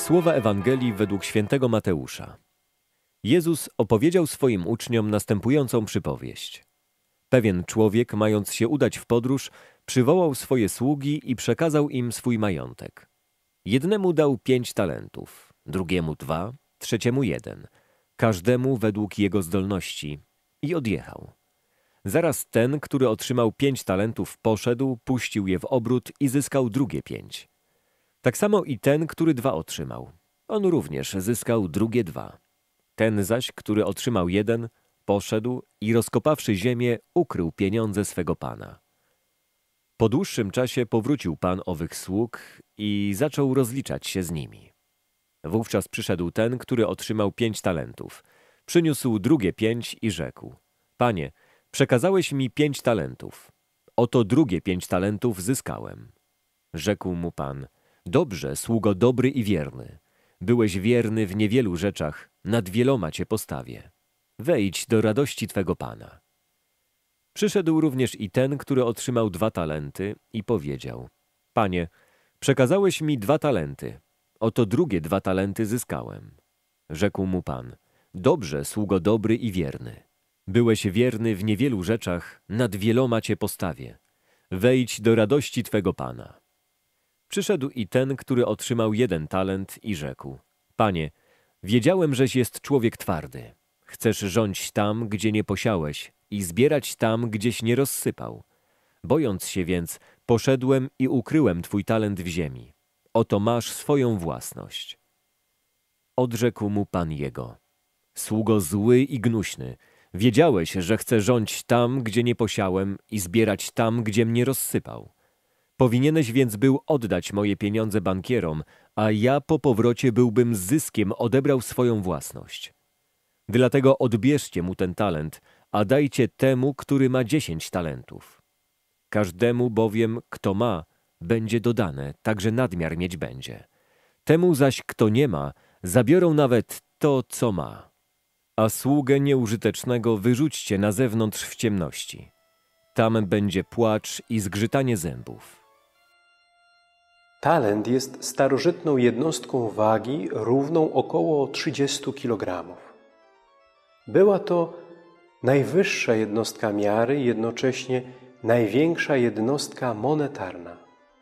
Słowa Ewangelii według świętego Mateusza. Jezus opowiedział swoim uczniom następującą przypowieść. Pewien człowiek, mając się udać w podróż, przywołał swoje sługi i przekazał im swój majątek. Jednemu dał 5 talentów, drugiemu 2, trzeciemu 1, każdemu według jego zdolności i odjechał. Zaraz ten, który otrzymał 5 talentów, poszedł, puścił je w obrót i zyskał drugie 5. Tak samo i ten, który 2 otrzymał. On również zyskał drugie 2. Ten zaś, który otrzymał 1, poszedł i rozkopawszy ziemię, ukrył pieniądze swego pana. Po dłuższym czasie powrócił pan owych sług i zaczął rozliczać się z nimi. Wówczas przyszedł ten, który otrzymał 5 talentów. Przyniósł drugie 5 i rzekł: Panie, przekazałeś mi 5 talentów. Oto drugie 5 talentów zyskałem. Rzekł mu pan: Dobrze, sługo dobry i wierny. Byłeś wierny w niewielu rzeczach, nad wieloma cię postawię. Wejdź do radości twego pana. Przyszedł również i ten, który otrzymał 2 talenty i powiedział: Panie, przekazałeś mi 2 talenty. Oto drugie 2 talenty zyskałem. Rzekł mu pan: Dobrze, sługo dobry i wierny. Byłeś wierny w niewielu rzeczach, nad wieloma cię postawię. Wejdź do radości twego pana. Przyszedł i ten, który otrzymał 1 talent i rzekł: Panie, wiedziałem, żeś jest człowiek twardy. Chcesz rządzić tam, gdzie nie posiałeś i zbierać tam, gdzieś nie rozsypał. Bojąc się więc, poszedłem i ukryłem twój talent w ziemi. Oto masz swoją własność. Odrzekł mu pan jego: Sługo zły i gnuśny, wiedziałeś, że chcę rządzić tam, gdzie nie posiałem i zbierać tam, gdzie mnie rozsypał. Powinieneś więc był oddać moje pieniądze bankierom, a ja po powrocie byłbym z zyskiem odebrał swoją własność. Dlatego odbierzcie mu ten talent, a dajcie temu, który ma 10 talentów. Każdemu bowiem, kto ma, będzie dodane, także nadmiar mieć będzie. Temu zaś, kto nie ma, zabiorą nawet to, co ma. A sługę nieużytecznego wyrzućcie na zewnątrz w ciemności. Tam będzie płacz i zgrzytanie zębów. Talent jest starożytną jednostką wagi równą około 30 kg. Była to najwyższa jednostka miary i jednocześnie największa jednostka monetarna.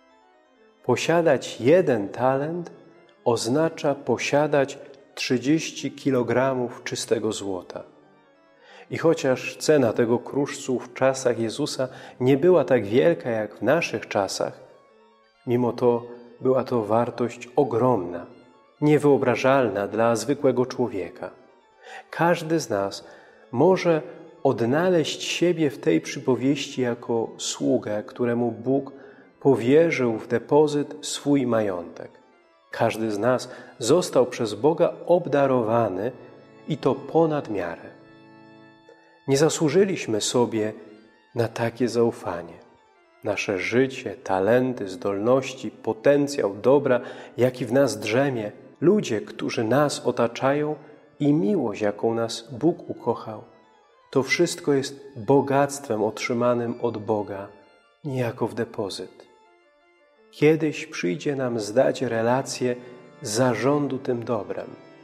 Posiadać 1 talent oznacza posiadać 30 kg czystego złota. I chociaż cena tego kruszcu w czasach Jezusa nie była tak wielka jak w naszych czasach, mimo to była to wartość ogromna, niewyobrażalna dla zwykłego człowieka. Każdy z nas może odnaleźć siebie w tej przypowieści jako sługę, któremu Bóg powierzył w depozyt swój majątek. Każdy z nas został przez Boga obdarowany i to ponad miarę. Nie zasłużyliśmy sobie na takie zaufanie. Nasze życie, talenty, zdolności, potencjał, dobra, jaki w nas drzemie, ludzie, którzy nas otaczają i miłość, jaką nas Bóg ukochał, to wszystko jest bogactwem otrzymanym od Boga, niejako w depozyt. Kiedyś przyjdzie nam zdać relację zarządu tym dobrem.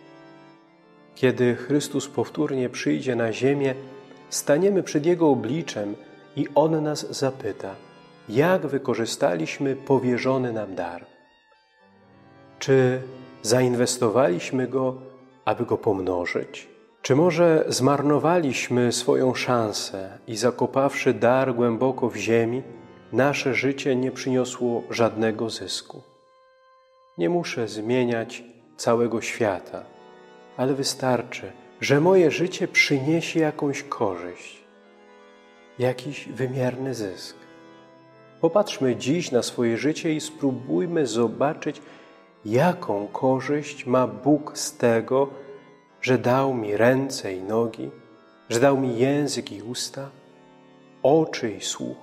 Kiedy Chrystus powtórnie przyjdzie na ziemię, staniemy przed Jego obliczem i On nas zapyta, jak wykorzystaliśmy powierzony nam dar. Czy zainwestowaliśmy go, aby go pomnożyć? Czy może zmarnowaliśmy swoją szansę i zakopawszy dar głęboko w ziemi, nasze życie nie przyniosło żadnego zysku? Nie muszę zmieniać całego świata, ale wystarczy, że moje życie przyniesie jakąś korzyść, jakiś wymierny zysk. Popatrzmy dziś na swoje życie i spróbujmy zobaczyć, jaką korzyść ma Bóg z tego, że dał mi ręce i nogi, że dał mi język i usta, oczy i słuch.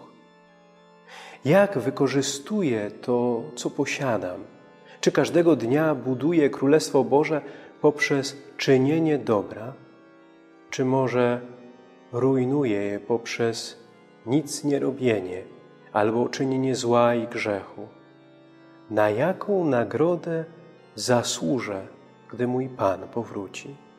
Jak wykorzystuję to, co posiadam? Czy każdego dnia buduję Królestwo Boże poprzez czynienie dobra? Czy może rujnuję je poprzez nic nie robienie albo czynienie zła i grzechu? Na jaką nagrodę zasłużę, gdy mój Pan powróci.